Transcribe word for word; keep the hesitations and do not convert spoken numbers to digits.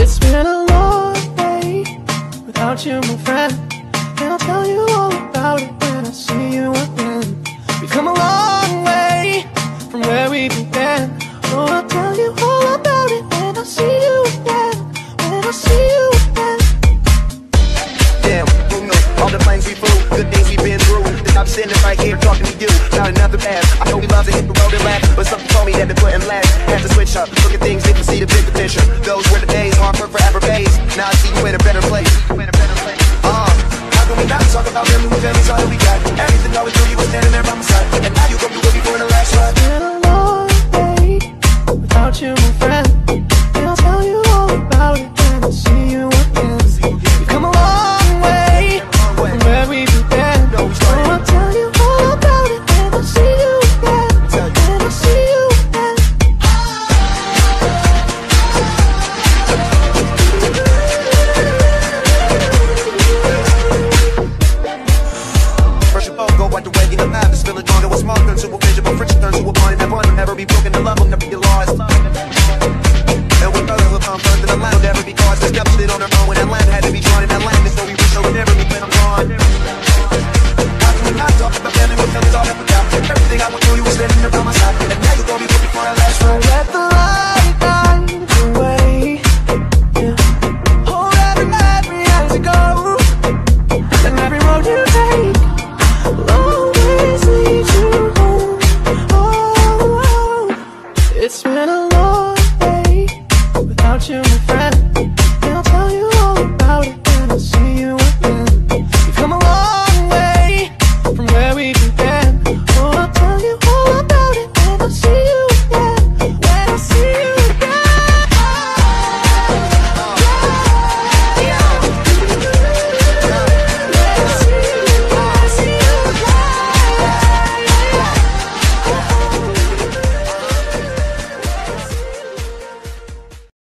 It's been a long day without you, my friend, and I'll tell you all about it when I see you again. We've come a long way from where we began. Oh, I'll tell you all about it when I see you again. When I see you again. Damn, who knew? All the flames we flew, good things we've been through. Then I'm sitting right here talking to you about another path. I know we love to hit the road and laugh, but something told me that they couldn't last. Had to switch up, look at things, they can see the bigger picture. Those were the days, hard work forever pays. Now I see you in a better place. Uh, how can we not talk about them and the families all that we got? Everything going through, you was standing there by my side.